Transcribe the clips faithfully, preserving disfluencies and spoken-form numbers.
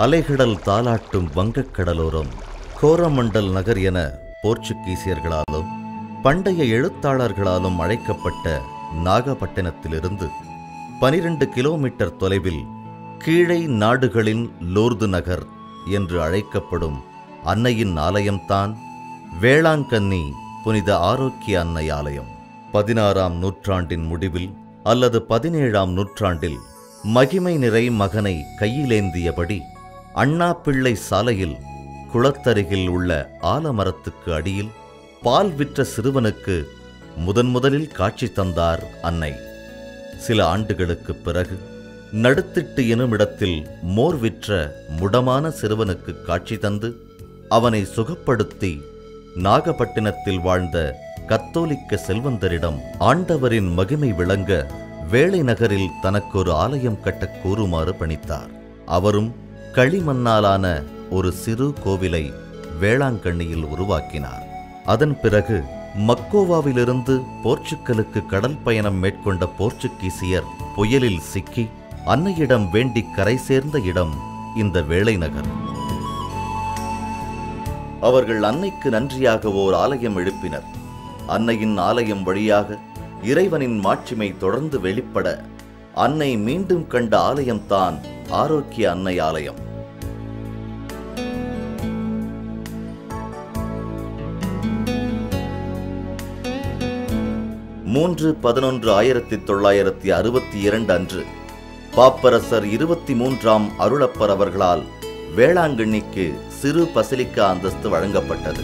அலைகடல் தாலாட்டும் வங்கக்கடலோரம் கோரமண்டல் நகர் என போர்ச்சுகீசியர்களாலும் பண்டைய எழுத்தாளர்களாலும் அழைக்கப்பட்ட நாகப்பட்டினத்திலிருந்து பனிரெண்டு கிலோமீட்டர் தொலைவில் கீழை நாடுகளின் லூர்து நகர் என்று அழைக்கப்படும் அன்னையின் ஆலயம்தான் வேளாங்கண்ணி புனித ஆரோக்கிய அன்னை ஆலயம். பதினாறாம் நூற்றாண்டின் முடிவில் அல்லது பதினேழாம் நூற்றாண்டில் மகிமை நிறை மகனை கையிலேந்தியபடி அண்ணா பிள்ளை சாலையில் குளத்தருகில் உள்ள ஆலமரத்துக்கு அடியில் பால் விற்ற சிறுவனுக்கு முதன் முதலில் காட்சி தந்தார் அன்னை. சில ஆண்டுகளுக்குப் பிறகு நடுத்திட்டு எனுமிடத்தில் மோர் விற்ற முடமான சிறுவனுக்கு காட்சி தந்து அவனை சுகப்படுத்தி நாகப்பட்டினத்தில் வாழ்ந்த கத்தோலிக்க செல்வந்தரிடம் ஆண்டவரின் மகிமை விளங்க வேளை நகரில் தனக்கொரு ஆலயம் கட்டக் கூறுமாறு பணித்தார். அவரும் களிமண்ணாலான ஒரு சிறு கோவிலை வேளாங்கண்ணியில் உருவாக்கினார். அதன் பிறகு மக்கோவாவிலிருந்து போர்ச்சுக்கலுக்கு கடல் பயணம் மேற்கொண்ட போர்ச்சுகீசியர் புயலில் சிக்கி அன்னையிடம் வேண்டி கரை சேர்ந்த இடம் இந்த வேளை நகர். அவர்கள் அன்னைக்கு நன்றியாக ஓர் ஆலயம் எழுப்பினர். அன்னையின் ஆலயம் வழியாக இறைவனின் மாட்சிமை தொடர்ந்து வெளிப்பட அன்னை மீண்டும் கண்ட ஆலயம்தான் ஆரோக்கிய அன்னை ஆலயம். மூன்று பதினொன்று ஆயிரத்தி தொள்ளாயிரத்தி அறுபத்தி இரண்டு அன்று பாப்பரசர் இருபத்தி மூன்றாம் அருளப்பர் அவர்களால் வேளாங்கண்ணிக்கு சிறு பசிலிக்கா அந்தஸ்து வழங்கப்பட்டது.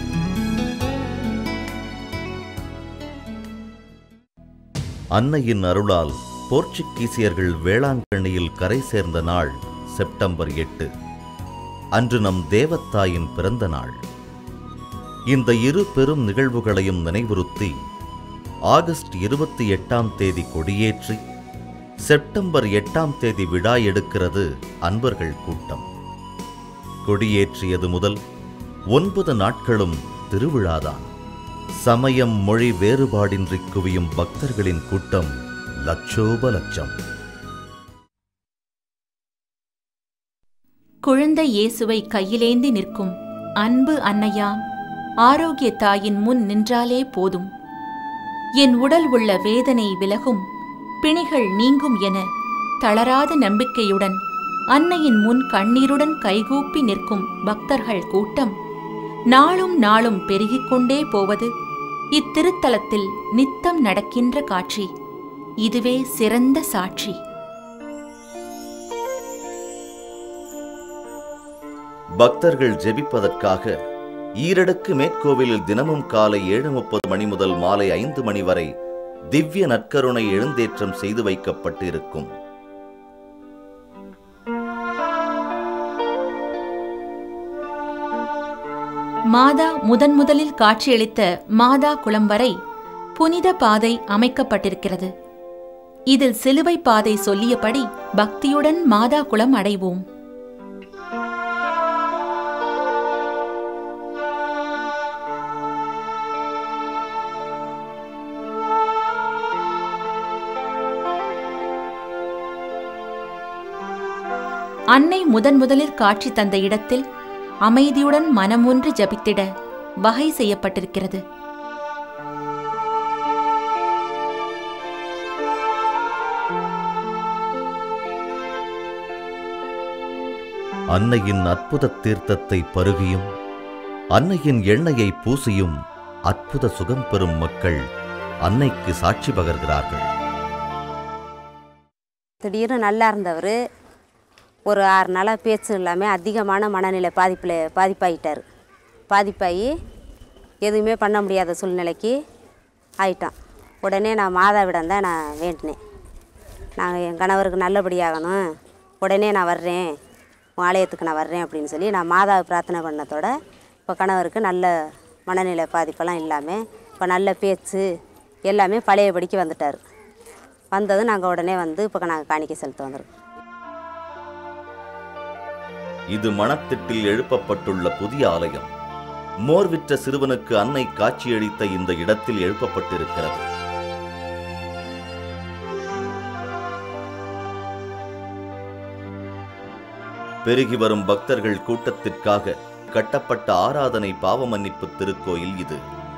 அன்னையின் அருளால் போர்ச்சுகீசியர்கள் வேளாங்கண்ணியில் கரை சேர்ந்த நாள் செப்டம்பர் எட்டு. அன்று நம் தேவத்தாயின் பிறந்த நாள். இந்த இரு பெரும் நிகழ்வுகளையும் நினைவுறுத்தி ஆகஸ்ட் இருபத்தி எட்டாம் தேதி கொடியேற்றி செப்டம்பர் எட்டாம் தேதி விழா எடுக்கிறது அன்பர்கள் கூட்டம். கொடியேற்றியது முதல் ஒன்பது நாட்களும் திருவிழாதான். சமயம் மொழி வேறுபாடின்றி குவியும் பக்தர்களின் கூட்டம் லட்சோப லட்சம். குழந்தை இயேசுவை கையிலேந்தி நிற்கும் அன்பு அன்னையாம் ஆரோக்கிய தாயின் முன் நின்றாலே போதும், என் உடல் உள்ள வேதனை விலகும், பிணிகள் நீங்கும் என தளராத நம்பிக்கையுடன் அன்னையின் முன் கண்ணீருடன் கைகூப்பி நிற்கும் பக்தர்கள் கூட்டம் நாளும் நாளும் பெருகிக் கொண்டே போவது இத்திருத்தலத்தில் நித்தம் நடக்கின்ற காட்சி. இதுவே சிறந்த சாட்சி. பக்தர்கள் ஜெபிப்பதற்காக ஈரடுக்கு மேற்கோவிலில் தினமும் காலை ஏழு முப்பது மணி முதல் மாலை ஐந்து மணி வரை திவ்ய நற்கருணை எழுந்தேற்றம் செய்து வைக்கப்பட்டு இருக்கும். மாதா முதன் முதலில் காட்சியளித்த மாதா குளம் வரை புனித பாதை அமைக்கப்பட்டிருக்கிறது. இதில் சிலுவை பாதை சொல்லியபடி பக்தியுடன் மாதா குளம் அடைவோம். அன்னை முதன் முதலில் காட்சி தந்த இடத்தில் அமைதியுடன் மனமொன்று ஜபித்திட வகை செய்யப்பட்டிருக்கிறது. அன்னையின் அற்புத தீர்த்தத்தை பருகியும் அன்னையின் எண்ணெயை பூசியும் அற்புத சுகம் பெறும் மக்கள் அன்னைக்கு சாட்சி பகர்கிறார்கள். திடீர்னு நல்லா இருந்தவர் ஒரு ஆறு நாளாக பேச்சு இல்லாமல் அதிகமான மனநிலை பாதிப்பில் பாதிப்பாகிட்டார். பாதிப்பாகி எதுவுமே பண்ண முடியாத சூழ்நிலைக்கு ஆயிட்டான். உடனே நான் மாதாவிடம் தான் நான் வேண்டினேன். நாங்கள் என் கணவருக்கு நல்லபடியாகணும், உடனே நான் வர்றேன், உன் ஆலயத்துக்கு நான் வர்றேன் அப்படின்னு சொல்லி நான் மாதாவை பிரார்த்தனை பண்ணதோட இப்போ கணவருக்கு நல்ல மனநிலை பாதிப்பெல்லாம் இல்லாமல் இப்போ நல்ல பேச்சு எல்லாமே பழையபடிக்கு வந்துட்டார். வந்ததும் நாங்கள் உடனே வந்து இப்போ நாங்கள் காணிக்கை செலுத்த வந்திருக்கோம். இது மணத்திட்டில் எழுப்பப்பட்டுள்ள புதிய ஆலயம். மோர் விற்ற சிறுவனுக்கு அன்னை காட்சியளித்த இந்த இடத்தில் எழுப்பப்பட்டிருக்கிறது. பெருகி வரும் பக்தர்கள் கூட்டத்திற்காக கட்டப்பட்ட ஆராதனை பாவ மன்னிப்பு திருக்கோயில் இது.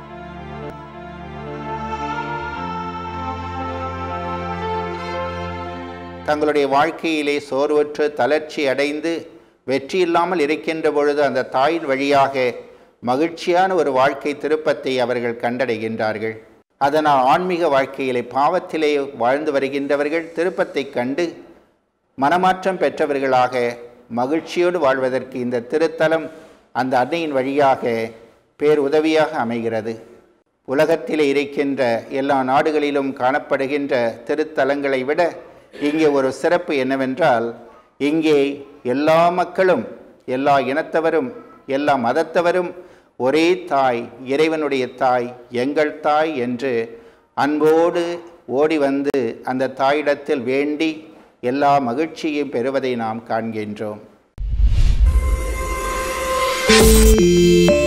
தங்களுடைய வாழ்க்கையிலே சோர்வற்று தளர்ச்சி அடைந்து வெற்றி இல்லாமல் இருக்கின்ற பொழுது அந்த தாயின் வழியாக மகிழ்ச்சியான ஒரு வாழ்க்கை திருப்பத்தை அவர்கள் கண்டடைகின்றார்கள். அதனால் ஆன்மீக வாழ்க்கையிலே பாவத்திலே வாழ்ந்து வருகின்றவர்கள் திருப்பத்தை கண்டு மனமாற்றம் பெற்றவர்களாக மகிழ்ச்சியோடு வாழ்வதற்கு இந்த திருத்தலம் அந்த அன்னையின் வழியாக பேருதவியாக அமைகிறது. உலகத்திலே இருக்கின்ற எல்லா நாடுகளிலும் காணப்படுகின்ற திருத்தலங்களை விட இங்கே ஒரு சிறப்பு என்னவென்றால், இங்கே எல்லா மக்களும், எல்லா இனத்தவரும், எல்லா மதத்தவரும் ஒரே தாய், இறைவனுடைய தாய், எங்கள் தாய் என்று அன்போடு ஓடி வந்து அந்த தாயிடத்தில் வேண்டி எல்லா மகிழ்ச்சியையும் பெறுவதை நாம் காண்கின்றோம்.